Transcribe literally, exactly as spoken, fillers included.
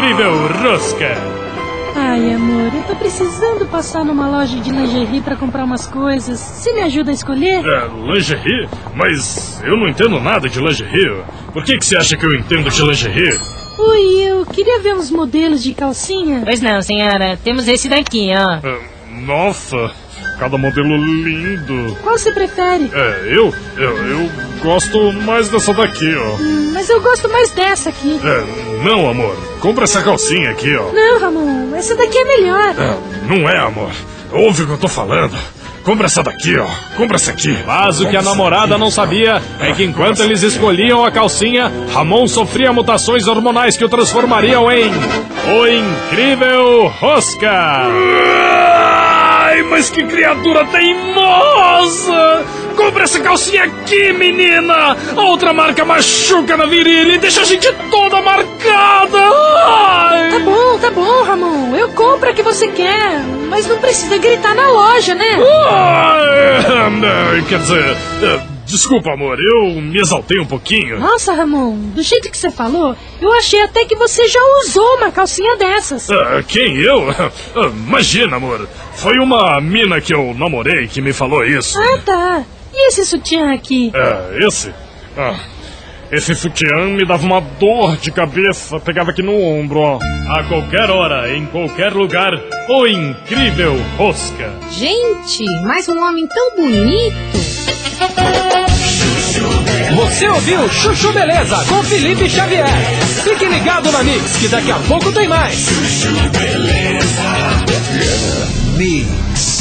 incrível Rosca. Ai, amor, eu tô precisando passar numa loja de lingerie pra comprar umas coisas. Você me ajuda a escolher? É, lingerie? Mas eu não entendo nada de lingerie. Por que que você acha que eu entendo de lingerie? Oi, eu queria ver uns modelos de calcinha. Pois não, senhora. Temos esse daqui, ó. É, nossa, cada modelo lindo. Qual você prefere? É, eu, eu, eu gosto mais dessa daqui, ó. Hum, mas eu gosto mais dessa aqui. É, não, amor. Compra essa calcinha aqui, ó. Não, Ramon, essa daqui é melhor. É, não é, amor. Ouve o que eu tô falando. Compra essa daqui, ó. Compra essa aqui. Mas o que a namorada não sabia é que enquanto eles escolhiam a calcinha, Ramon sofria mutações hormonais que o transformariam em... o incrível Rosca! Ai, mas que criatura teimosa! Compra essa calcinha aqui, menina! A outra marca machuca na virilha e deixa a gente toda marcada! Ai. Tá bom, tá bom, Ramon. Eu compro a que você quer. Mas não precisa gritar na loja, né? Ai, quer dizer... Desculpa, amor, eu me exaltei um pouquinho. Nossa, Ramon, do jeito que você falou, eu achei até que você já usou uma calcinha dessas. Ah, quem, eu? Ah, imagina, amor. Foi uma mina que eu namorei que me falou isso. Ah, tá. E esse sutiã aqui? É, esse? Ah, esse sutiã me dava uma dor de cabeça, pegava aqui no ombro, ó. A qualquer hora, em qualquer lugar, o incrível Rosca. Gente, mais um homem tão bonito. Você ouviu Chuchu Beleza com Felipe Xavier. Fique ligado na Mix, que daqui a pouco tem mais. Chuchu Beleza. Yeah. Mix.